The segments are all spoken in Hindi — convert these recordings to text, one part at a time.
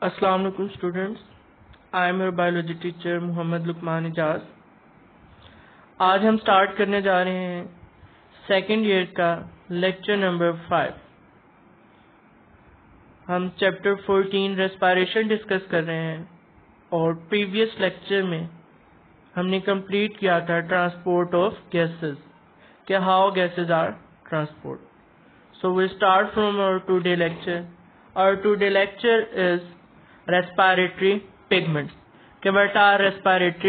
अस्सलाम वालेकुम students, I am your biology teacher Mohammad Luqman Ijaz. आज हम स्टार्ट करने जा रहे हैं सेकेंड ईयर का लेक्चर नंबर 5। हम चैप्टर 14 रेस्पिरेशन डिस्कस कर रहे हैं और प्रीवियस लेक्चर में हमने कंप्लीट किया था ट्रांसपोर्ट ऑफ गैसेस, कि how gases are transport. So we start from our today lecture. Our today lecture is respiratory pigments। कि बेटा respiratory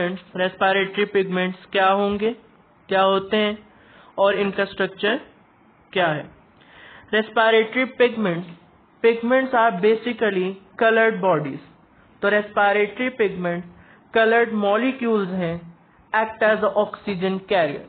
pigments क्या होंगे, क्या होते हैं और इनका स्ट्रक्चर क्या है। Respiratory pigments are basically colored bodies। तो respiratory pigments colored molecules हैं, act as a oxygen carrier।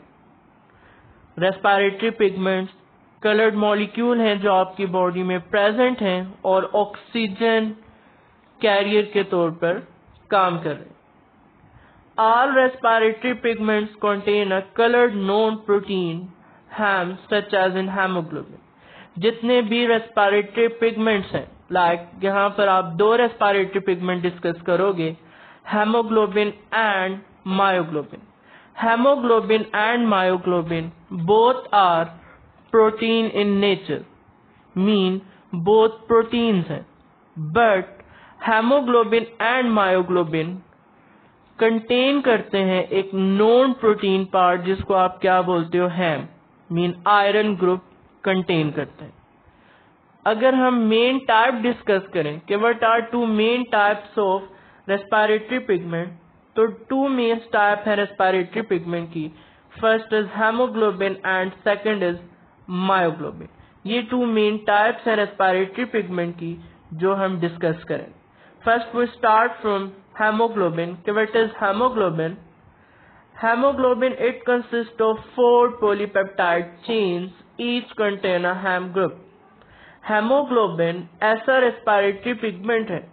Respiratory pigments coloured molecule हैं जो आपकी बॉडी में प्रेजेंट हैं और ऑक्सीजन कैरियर के तौर पर काम कर रहे हैं। All respiratory pigments contain a colored known protein ham such as in hemoglobin। जितने भी रेस्पिरेटरी पिगमेंट्स हैं, यहाँ पर आप दो रेस्पिरेटरी पिगमेंट डिस्कस करोगे, haemoglobin and myoglobin. Haemoglobin and myoglobin both are protein in nature, mean both proteins हैं, but hemoglobin and myoglobin contain करते हैं एक known protein part जिसको आप क्या बोलते हो, haem, mean iron group contain करते हैं। अगर हम मेन टाइप डिस्कस करें कि what are two main types of respiratory pigment, तो टू मेन टाइप है रेस्पिरेटरी पिगमेंट की। First is haemoglobin and second is myoglobin. ये टू मेन टाइप्स हैं रेस्पिरेटरी पिगमेंट की जो हम डिस्कस करें। First we start from haemoglobin. What is haemoglobin? Haemoglobin it consist of 4 polypeptide chains, each contain a haem group. Haemoglobin ऐसा रेस्पिरेटरी पिगमेंट है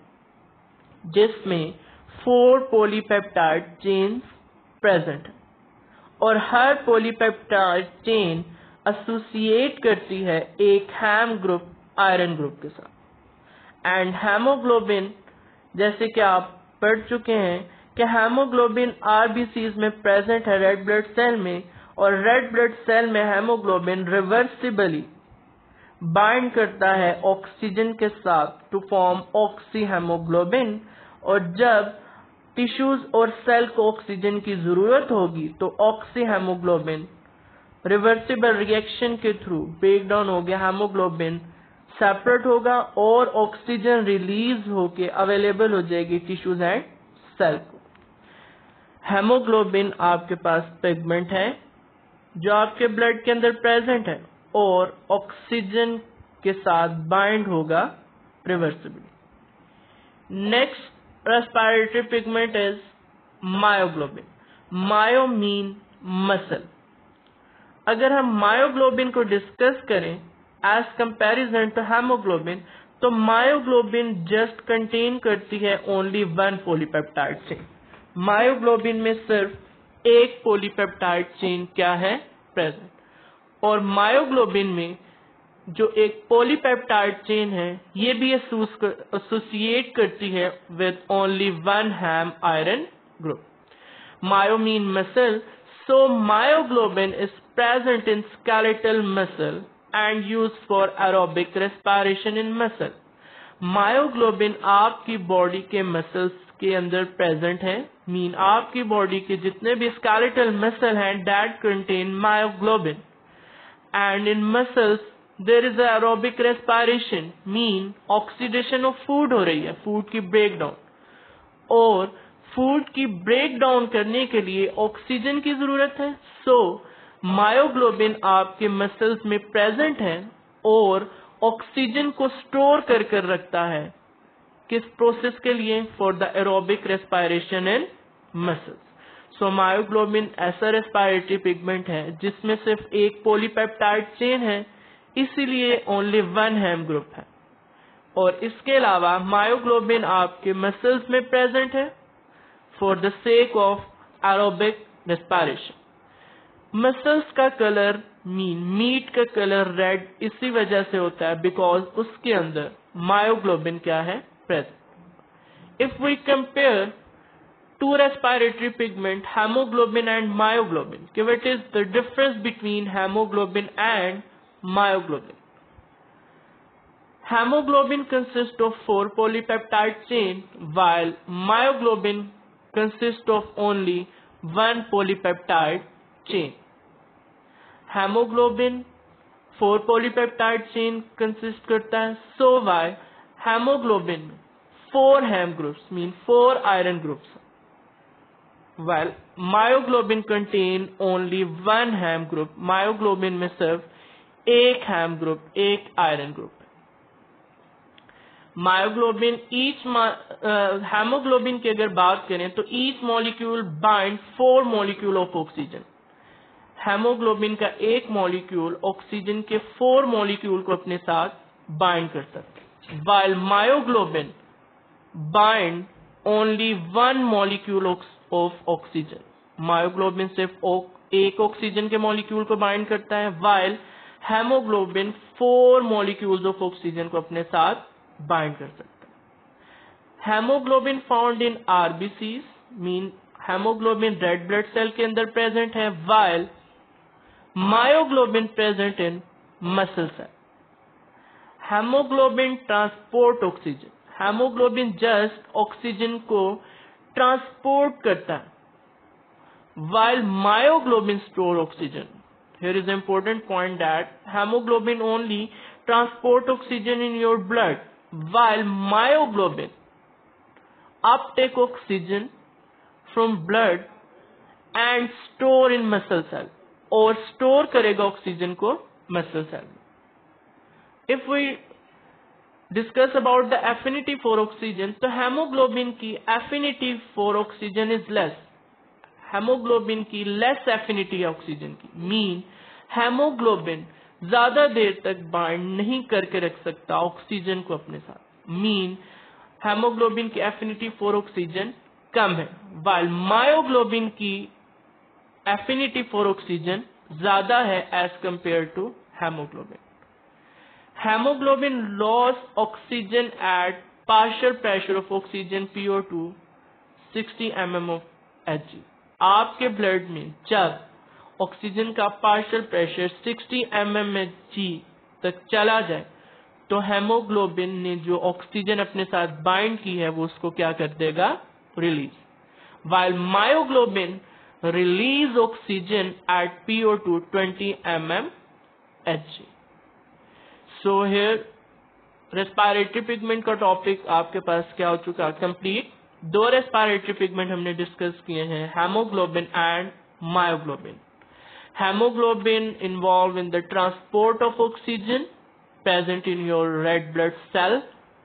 जिसमें 4 पॉलीपेप्टाइड चेन्स प्रेजेंट है और हर पॉलीपेप्टाइड चेन एसोसिएट करती है एक हैम ग्रुप आयरन ग्रुप के साथ। एंड हेमोग्लोबिन, जैसे कि आप पढ़ चुके हैं कि हेमोग्लोबिन आरबीसीज में प्रेजेंट है रेड ब्लड सेल में, और रेड ब्लड सेल में हेमोग्लोबिन रिवर्सिबली बाइंड करता है ऑक्सीजन के साथ टू फॉर्म ऑक्सी हेमोग्लोबिन। और जब टिश्यूज और सेल को ऑक्सीजन की जरूरत होगी तो ऑक्सी हेमोग्लोबिन रिवर्सिबल रिएक्शन के थ्रू ब्रेक डाउन हो गया, हेमोग्लोबिन सेपरेट होगा और ऑक्सीजन रिलीज होके अवेलेबल हो जाएगी टिश्यूज एंड सेल को। हेमोग्लोबिन आपके पास पिगमेंट है जो आपके ब्लड के अंदर प्रेजेंट है और ऑक्सीजन के साथ बाइंड होगा reversibly. Next respiratory pigment is myoglobin. Myo mean muscle. अगर हम मायोग्लोबिन को डिस्कस करें एज कंपैरिजन टू हेमोग्लोबिन, तो मायोग्लोबिन जस्ट कंटेन करती है ओनली 1 पॉलीपेप्टाइड चेन। मायोग्लोबिन में सिर्फ एक पॉलीपेप्टाइड चेन क्या है, प्रेजेंट। और मायोग्लोबिन में जो एक पॉलीपेप्टाइड चेन है ये भी एसोसिएट करती है with only 1 haem iron group. Myo mean muscle, so myoglobin is present in skeletal muscle and used for aerobic respiration in muscle। Myoglobin आपकी बॉडी के मसल्स के अंदर प्रेजेंट है, मीन आपकी बॉडी के जितने भी स्केलेटल मसल हैं that contain myoglobin. And in muscles there is aerobic respiration, mean oxidation of food हो रही है, फूड की ब्रेक डाउन, और फूड की ब्रेक डाउन करने के लिए ऑक्सीजन की जरूरत है। सो मायोग्लोबिन आपके मसल्स में प्रेजेंट है और ऑक्सीजन को स्टोर कर रखता है, किस प्रोसेस के लिए, for the aerobic respiration in muscles. So myoglobin ऐसा रेस्पिरेटरी पिगमेंट है जिसमें सिर्फ एक पॉलीपेप्टाइड चेन है, इसीलिए ओनली 1 हैम ग्रुप है। और इसके अलावा मायोग्लोबिन आपके मसल्स में प्रेजेंट है for the sake of aerobic respiration। Muscles का कलर मीट का कलर रेड इसी वजह से होता है बिकॉज उसके अंदर मायोग्लोबिन क्या है, present. If we compare two respiratory pigment, hemoglobin and myoglobin, what is the difference between hemoglobin and myoglobin? Hemoglobin consists of 4 polypeptide chain, while myoglobin consists of only 1 polypeptide chain. Hemoglobin 4 polypeptide chain consist करता है, so why hemoglobin 4 hem groups mean 4 iron groups, while myoglobin contain only 1 hem group. myoglobin में सिर्फ एक hem group, एक iron group. मायोग्लोबिन हेमोग्लोबिन की अगर बात करें तो each molecule bind 4 molecule of oxygen. Haemoglobin का एक मॉलिक्यूल ऑक्सीजन के 4 मॉलिक्यूल को अपने साथ बाइंड कर सकता है, while myoglobin bind only 1 molecule of oxygen. Myoglobin सिर्फ एक ऑक्सीजन के मॉलिक्यूल को बाइंड करता है, while haemoglobin 4 molecules of oxygen को अपने साथ बाइंड कर सकता है. Haemoglobin found in RBCs mean haemoglobin red blood cell के अंदर प्रेजेंट है, while myoglobin present in muscle cell. Haemoglobin transport oxygen. Haemoglobin just oxygen को ट्रांसपोर्ट करता है, while myoglobin store oxygen. Here is an important point that hemoglobin only transport oxygen in your blood, while myoglobin uptake oxygen from blood and store in muscle cell, और store करेगा ऑक्सीजन को मसल सेल में. If we discuss about the affinity for oxygen, तो hemoglobin की affinity for oxygen is less. Haemoglobin की लेस एफिनिटी है ऑक्सीजन की, मीन हेमोग्लोबिन ज्यादा देर तक बाइंड नहीं करके रख सकता ऑक्सीजन को अपने साथ, मीन हेमोग्लोबिन की एफिनिटी फॉर ऑक्सीजन कम है, while मायोग्लोबिन की एफिनिटी फॉर ऑक्सीजन ज्यादा है as compare to haemoglobin. Haemoglobin loss oxygen at partial pressure of oxygen PO2 60 mm of Hg. आपके ब्लड में जब ऑक्सीजन का पार्शियल प्रेशर 60 mmHg तक चला जाए तो हेमोग्लोबिन ने जो ऑक्सीजन अपने साथ बाइंड की है वो उसको क्या कर देगा, release, while myoglobin release oxygen at PO2 20 mmHg. So here respiratory pigment का टॉपिक आपके पास क्या हो चुका, कंप्लीट. 2 रेस्पिरेटरी पिगमेंट हमने डिस्कस किए हैं, haemoglobin and myoglobin. Haemoglobin involve in the transport of oxygen present in your red blood cell,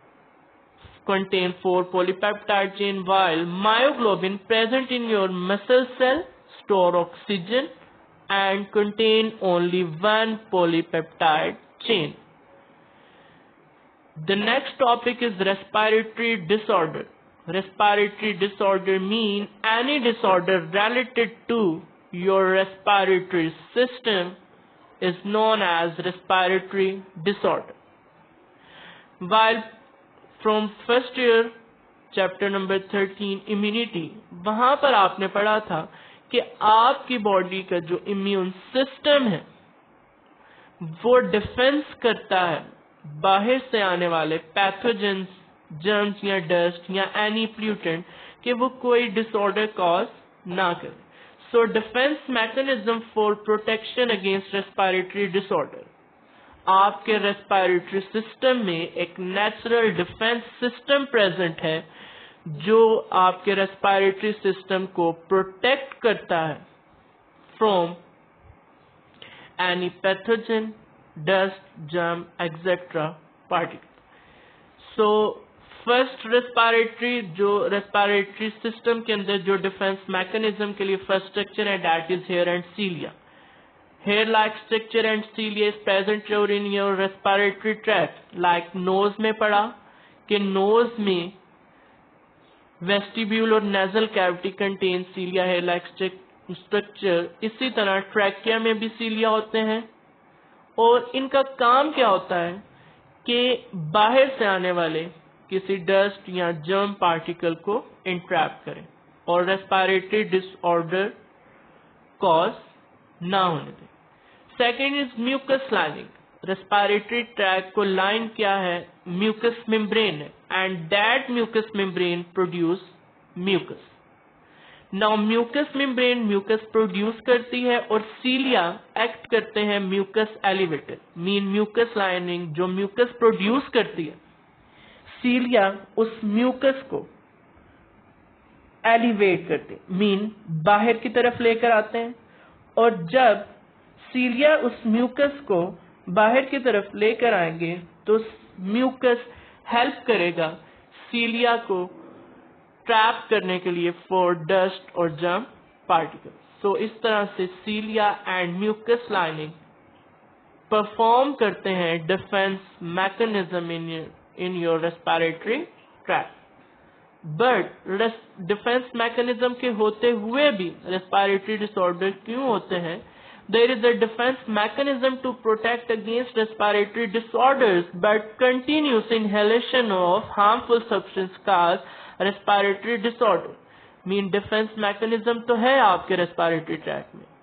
contain 4 polypeptide chain, while myoglobin present in your muscle cell store oxygen and contain only 1 polypeptide chain. The next topic is respiratory disorder. Respiratory disorder mean any disorder related to your respiratory system is known as respiratory disorder. While from first year chapter number 13 immunity, वहां पर आपने पढ़ा था कि आपकी बॉडी का जो इम्यून सिस्टम है वो डिफेंस करता है बाहर से आने वाले पैथोजेंस, जर्म्स या डस्ट या एनी प्लूटेंट कि वो कोई डिसऑर्डर कॉज ना करे. So defence mechanism for protection against respiratory disorder. आपके रेस्पिरेटरी सिस्टम में एक नेचुरल डिफेंस सिस्टम प्रेजेंट है जो आपके रेस्पिरेटरी सिस्टम को प्रोटेक्ट करता है from any pathogen, dust, germ etcetera particle. So first respiratory system के अंदर जो डिफेंस मैकेनिज्म के लिए फर्स्ट स्ट्रक्चर है that is hair and cilia. Hair like structure and cilia is present in your respiratory tract. Like nose में पढ़ा कि nose में vestibule और nasal cavity contains cilia hair like structure. इसी तरह trachea में भी cilia होते हैं और इनका काम क्या होता है कि बाहर से आने वाले किसी डस्ट या जर्म पार्टिकल को इंट्रैप करें और रेस्पिरेटरी डिसऑर्डर कॉज ना होने दें। Second is mucus lining. Respiratory tract को लाइन क्या है? म्यूकस मेम्ब्रेन है, and that mucus membrane produce mucus. Now mucus membrane mucus produce करती है और सीलिया एक्ट करते हैं mucus elevator, mean mucus lining जो म्यूकस प्रोड्यूस करती है, सीलिया उस म्यूकस को एलिवेट करते हैं, मीन बाहर की तरफ लेकर आते हैं। और जब सीलिया उस म्यूकस को बाहर की तरफ लेकर आएंगे तो म्यूकस हेल्प करेगा सीलिया को ट्रैप करने के लिए फॉर डस्ट और जर्म पार्टिकल्स। सो इस तरह से cilia and mucus lining perform करते हैं defence mechanism in your respiratory tract. But defence mechanism के होते हुए भी रेस्पिरेटरी डिसऑर्डर क्यों होते हैं? There is a defense mechanism to protect against respiratory disorders, but continuous inhalation of harmful substance cause respiratory disorder. Mean defense mechanism तो है आपके respiratory tract में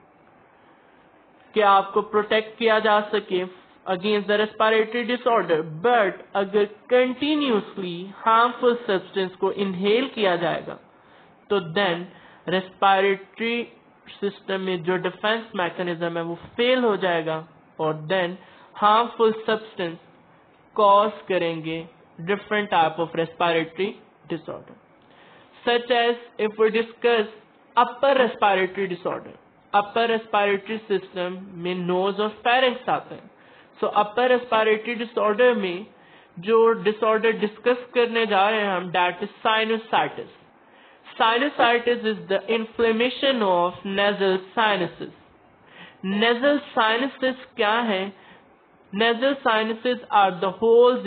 कि आपको प्रोटेक्ट किया जा सके against the respiratory disorder, but अगर continuously harmful substance को inhale किया जाएगा तो then respiratory सिस्टम में जो डिफेंस मैकेनिज्म है वो फेल हो जाएगा और देन हार्मफुल सब्सटेंस कॉज करेंगे different type of respiratory disorder, such as if we discuss upper respiratory disorder. Upper respiratory system में नोज और फेरिंक्स आते हैं। सो अपर रेस्पिरेटरी डिसऑर्डर में जो डिसऑर्डर डिस्कस करने जा रहे हैं हम, that is sinusitis. Sinusitis is the inflammation of nasal sinuses. Nasal sinuses क्या है? Nasal sinuses are the holes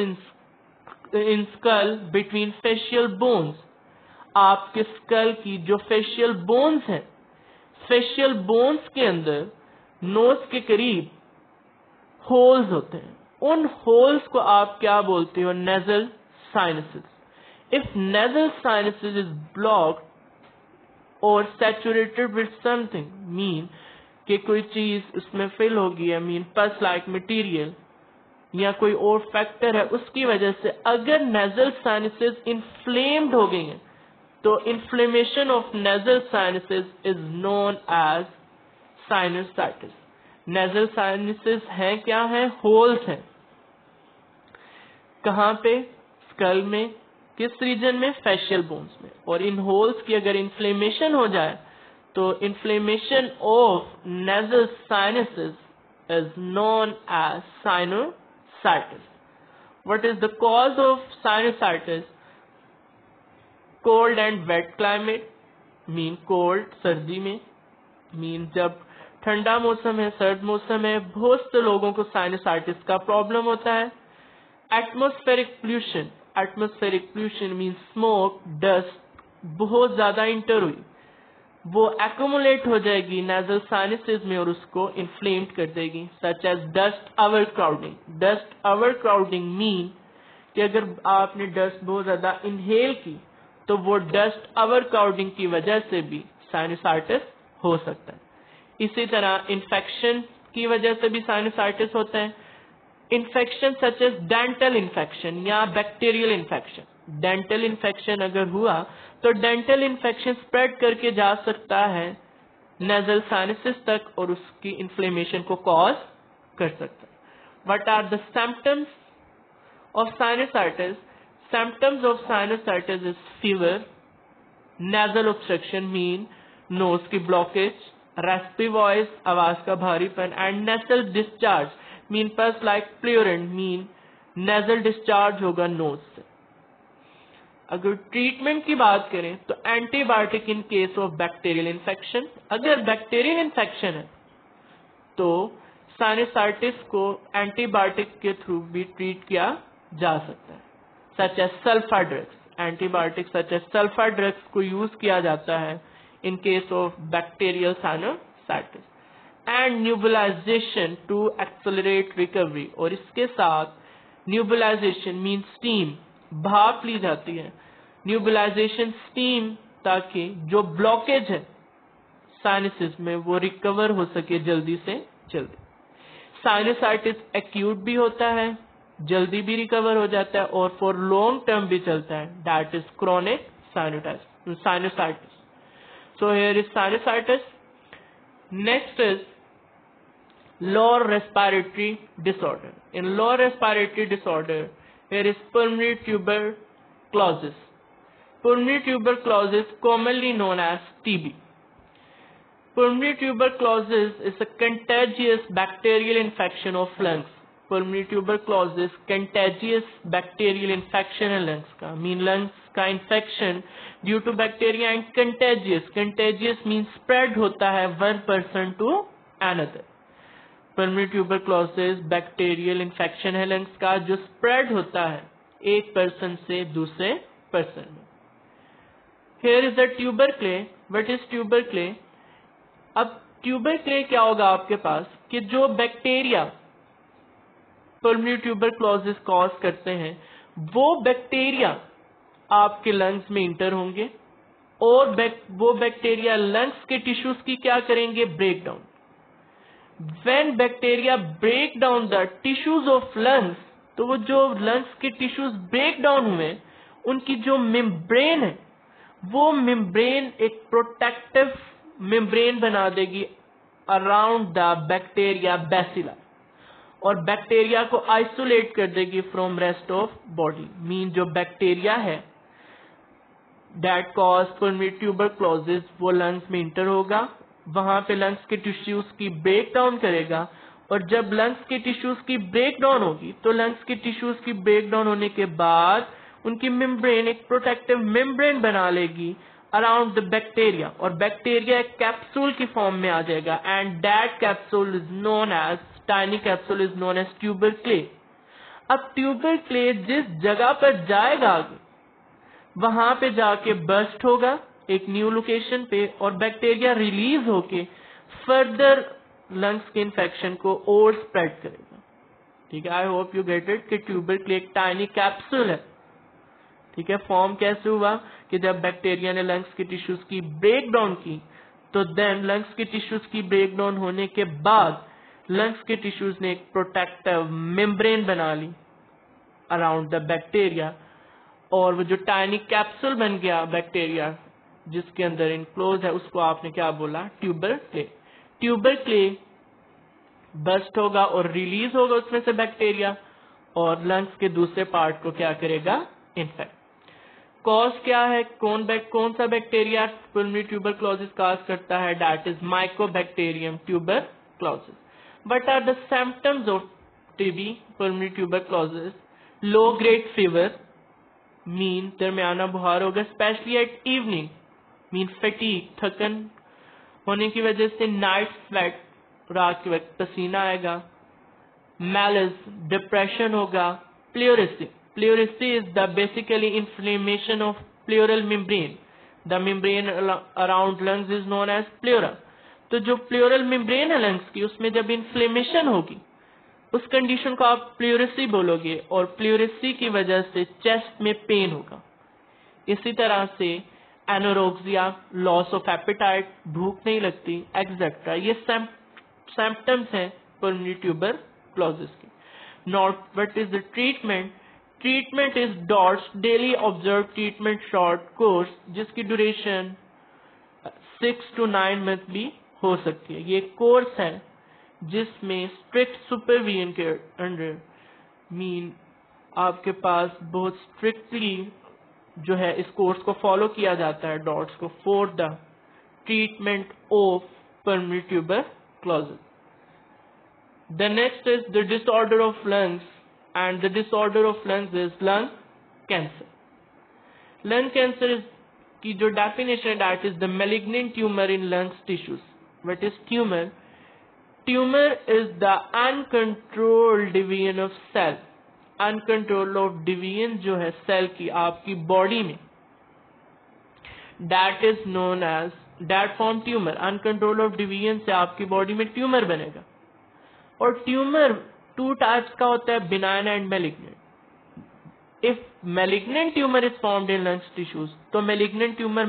in skull between facial bones. आपके स्कल की जो facial bones हैं, facial bones के अंदर नोज के करीब holes होते हैं। उन holes को आप क्या बोलते हो? nasal sinuses. If nasal sinuses is blocked or saturated with something, mean कि कोई चीज उसमें फिल हो गई है, मीन पस लाइक मटेरियल या कोई और फैक्टर है, उसकी वजह से अगर nasal sinuses inflamed हो गई हैं तो inflammation of nasal sinuses is known as sinusitis. nasal sinuses हैं क्या है? होल्स हैं। कहाँ पे? स्कल में। किस रीजन में? फेशियल बोन्स में। और इन होल्स की अगर इन्फ्लेमेशन हो जाए तो inflammation of nasal sinuses is known as sinusitis. What is the cause of sinusitis? Cold and wet climate, mean cold सर्दी में, मीन जब ठंडा मौसम है, सर्द मौसम है, बहुत से लोगों को साइनोसाइटिस का प्रॉब्लम होता है। Atmospheric pollution, atmospheric pollution mean smoke, dust बहुत ज्यादा इंटर हुई, वो एक्यूमुलेट हो जाएगी नेजल साइनसेस में और उसको इन्फ्लेम्ड कर देगी, such as dust overcrowding. Dust overcrowding mean कि अगर आपने डस्ट बहुत ज्यादा इनहेल की तो वो डस्ट ओवर क्राउडिंग की वजह से भी साइनसाइटिस हो सकता है। इसी तरह इन्फेक्शन की वजह से भी साइनसाइटिस होता है। Infection such as dental infection या बैक्टीरियल इन्फेक्शन। डेंटल इन्फेक्शन अगर हुआ तो डेंटल इन्फेक्शन स्प्रेड करके जा सकता है नेजल साइनसेस तक और उसकी इन्फ्लेमेशन को कॉज कर सकता है। What are the symptoms of sinusitis? Symptoms of sinusitis is fever, nasal obstruction mean nose की ब्लॉकेज, रेस्पी वॉइस आवाज का भारीपन, and nasal discharge mean pus like purulent mean nasal discharge होगा नोज से। अगर ट्रीटमेंट की बात करें तो antibiotic in case of bacterial infection. अगर बैक्टीरियल इन्फेक्शन है तो साइनसाइटिस को एंटीबायोटिक के थ्रू भी ट्रीट किया जा सकता है, such as sulphur drugs. Antibiotic such as sulphur drugs को यूज किया जाता है in case of bacterial sinusitis. And nebulization to accelerate recovery, और इसके साथ न्यूबुलाइजेशन मीन स्टीम भाप ली जाती है, न्यूबुलाइजेशन स्टीम, ताकि जो ब्लॉकेज है साइनसिस में वो रिकवर हो सके जल्दी से जल्दी। साइनसाइटिस एक्यूट भी होता है, जल्दी भी रिकवर हो जाता है और फॉर लॉन्ग टर्म भी चलता है, that is chronic sinusitis. So here is sinusitis. Next is lower respiratory disorder. In lower respiratory disorder, here is pulmonary tuberculosis. Pulmonary tuberculosis, commonly known as TB. Pulmonary tuberculosis is a contagious bacterial infection of lungs. Pulmonary tuberculosis, contagious bacterial infection है lungs का, mean lungs का infection due to bacteria and contagious. Contagious means spread होता है one person to another. Pulmonary tuberculosis bacterial infection है लंग्स का जो स्प्रेड होता है एक पर्सन से दूसरे पर्सन में। Here is the tubercle. What is tubercle? अब ट्यूबर क्ले क्या होगा आपके पास कि जो बैक्टीरिया पल्मोनरी ट्यूबरक्लोसिस कॉज करते हैं वो बैक्टीरिया आपके लंग्स में इंटर होंगे और वो बैक्टीरिया लंग्स के टिश्यूज की क्या करेंगे? Break down. When bacteria break down the tissues of lungs, तो वो जो lungs के tissues break down हुए उनकी जो membrane है वो membrane एक protective membrane बना देगी around the bacteria bacilli और बैक्टीरिया को isolate कर देगी from rest of body। मीन जो बैक्टीरिया है that cause pulmonary tuberculosis वो lungs में इंटर होगा, वहां पे लंग्स के टिश्यूज की ब्रेक डाउन करेगा और जब लंग्स के टिश्यूज की ब्रेक डाउन होगी तो लंग्स के टिश्यूज की ब्रेक डाउन होने के बाद उनकी मेम्ब्रेन एक प्रोटेक्टिव मेम्ब्रेन बना लेगी अराउंड द बैक्टीरिया और बैक्टीरिया एक कैप्सूल की फॉर्म में आ जाएगा and that capsule is known as tiny capsule is known as tubercle. अब ट्यूबर क्ले जिस जगह पर जाएगा आगे वहां पे जाके बर्स्ट होगा एक न्यू लोकेशन पे और बैक्टीरिया रिलीज होके फर्दर लंग्स के इन्फेक्शन को और स्प्रेड करेगा। ठीक है, I hope you get it कि ट्यूबर क्ले एक टाइनी कैप्सूल है। ठीक है, फॉर्म कैसे हुआ कि जब बैक्टीरिया ने लंग्स के टिश्यूज की ब्रेक डाउन की तो देन लंग्स के टिश्यूज की ब्रेक डाउन होने के बाद लंग्स के टिश्यूज ने एक प्रोटेक्टिव मेम्ब्रेन बना ली अराउंड द बैक्टीरिया और वो जो टाइनी कैप्सूल बन गया बैक्टीरिया जिसके अंदर इनक्लोज है उसको आपने क्या बोला? Tubercle. Tubercle burst होगा और रिलीज होगा उसमें से बैक्टीरिया और लंग्स के दूसरे पार्ट को क्या करेगा? इन्फेक्ट। कॉज क्या है? कौन सा बैक्टीरिया पल्मोनरी ट्यूबरक्लोसिस कॉज करता है? That is mycobacterium tuberculosis. What are the symptoms of TB pulmonary tuberculosis? Low grade fever, mean दरमियाना बुखार होगा, specially at evening, mean fatigue, थकन होने की वजह से, नाइट स्वेट, रात के वक्त पसीना आएगा, मैलिस, डिप्रेशन होगा, pleurisy. Pleurisy is the basically inflammation of pleural membrane. The membrane around lungs is known as pleura. तो जो प्लेउरल मेम्ब्रेन है लंग्स की उसमें जब इन्फ्लेमेशन होगी उस कंडीशन को आप प्लेउरेसी बोलोगे और प्लेउरेसी की वजह से चेस्ट में पेन होगा। इसी तरह से एनोरेक्सिया, लॉस ऑफ एपेटाइट, भूख नहीं लगती, एक्सेट्रा, ये सिम्टम्स हैं पल्मोनरी ट्यूबरक्लोसिस की। Not what is the treatment? Treatment is DOTS, daily observe treatment, short course जिसकी ड्यूरेशन 6 to 9 मंथ भी हो सकती है। ये कोर्स है जिसमें स्ट्रिक्ट सुपरविजन के अंडर, मीन आपके पास बहुत स्ट्रिक्टली जो है इस कोर्स को फॉलो किया जाता है डॉट्स को for the treatment of pulmonary tuberculosis. The next is the disorder of lungs and the disorder of lungs is lung cancer. Lung cancer की जो डेफिनेशन है that is the malignant tumour in lungs tissues. What is tumour? Tumor is the uncontrolled division of cell. Uncontrolled of division जो है सेल की आपकी बॉडी में, that is known as that form tumor. Uncontrolled of division से आपकी बॉडी में ट्यूमर बनेगा और ट्यूमर 2 टाइप्स का होता है, benign and malignant। if malignant tumor is formed in lungs tissues, तो malignant tumor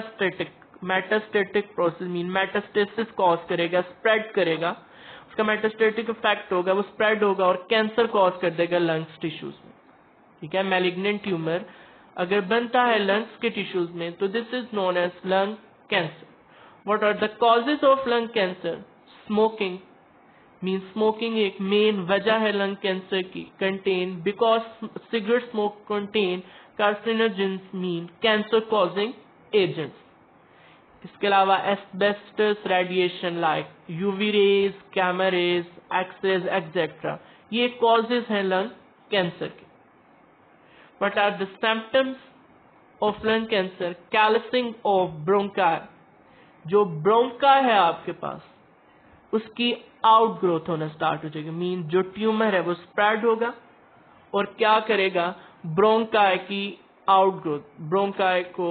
metastatic process mean metastasis cause करेगा, spread करेगा, उसका metastatic effect होगा, वो spread होगा और कैंसर cause कर देगा lungs tissues में. ठीक है, malignant tumor अगर बनता है lungs के tissues में तो this is known as lung cancer. What are the causes of lung cancer? Smoking means smoking एक मेन वजह है लंग कैंसर की. Contain because cigarette smoke contain carcinogens mean cancer causing agents. इसके अलावा asbestos radiation like UV rays, gamma rays, X rays etcetera, ये कॉजेज हैं लंग कैंसर के. What are the symptoms of lung cancer? कैलसिंग ऑफ ब्रोंकाई, जो ब्रोंका है आपके पास उसकी आउटग्रोथ होना स्टार्ट हो जाएगी. मीन जो ट्यूमर है वो स्प्रेड होगा और क्या करेगा, ब्रोंकाई की आउटग्रोथ, ब्रोंकाई को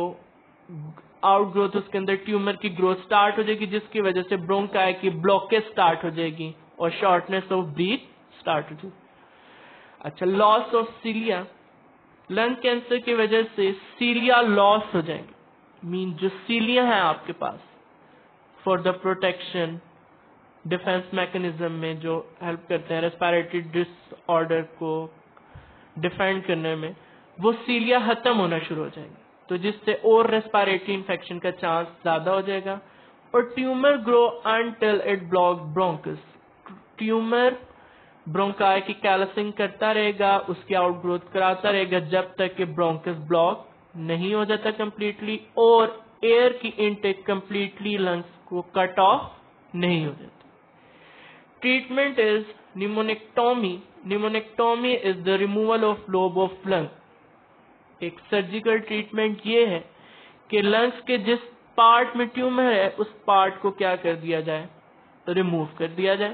आउटग्रोथ, उसके अंदर ट्यूमर की ग्रोथ स्टार्ट हो जाएगी जिसकी वजह से ब्रोंकाई की ब्लॉकेज स्टार्ट हो जाएगी और शॉर्टनेस ऑफ ब्रीथ स्टार्ट हो जाएगी. अच्छा, loss of cilia, lung cancer की वजह से सीलिया लॉस हो जाएंगे. मीन जो सीलिया है आपके पास for the protection defence mechanism में जो हेल्प करते हैं रेस्पिरेटरी डिसऑर्डर को डिफेंड करने में, वो सीलिया खत्म होना शुरू हो जाएंगे तो जिससे और रेस्पिरेटरी इंफेक्शन का चांस ज्यादा हो जाएगा. और tumour grow until it block bronchus, tumour bronchi की कैलसिंग करता रहेगा, उसकी आउटग्रोथ कराता रहेगा जब तक कि ब्रोंकस ब्लॉक नहीं हो जाता कंप्लीटली और एयर की इनटेक कंप्लीटली लंग्स को कट ऑफ नहीं हो जाता. Treatment is pneumonectomy. Pneumonectomy is the removal of lobe of lung. एक सर्जिकल ट्रीटमेंट ये है कि लंग्स के जिस पार्ट में ट्यूमर है उस पार्ट को क्या कर दिया जाए, रिमूव कर दिया जाए.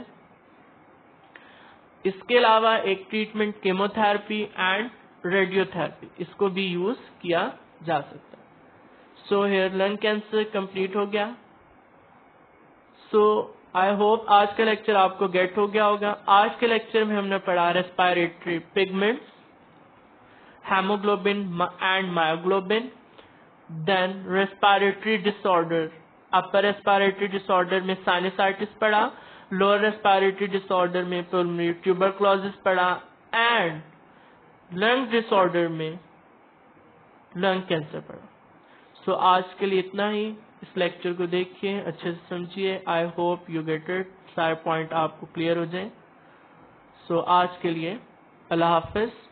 इसके अलावा एक ट्रीटमेंट केमोथेरेपी एंड रेडियोथेरेपी, इसको भी यूज किया जा सकता है. So here lung cancer complete हो गया. सो आई होप आज का लेक्चर आपको गेट हो गया होगा. आज के लेक्चर में हमने पढ़ा respiratory pigments, haemoglobin and myoglobin, then respiratory disorder. Upper respiratory disorder में साइनसाइटिस पढ़ा, लोअर रेस्पिरेटरी डिसऑर्डर में पुल्मोनरी ट्यूबरक्लोसिस पढ़ा एंड लंग डिसऑर्डर में लंग कैंसर पढ़ा. सो आज के लिए इतना ही. इस लेक्चर को देखिए, अच्छे से समझिए. I hope you get it, सारे पॉइंट आपको क्लियर हो जाए. सो आज के लिए अल्लाह हाफिज.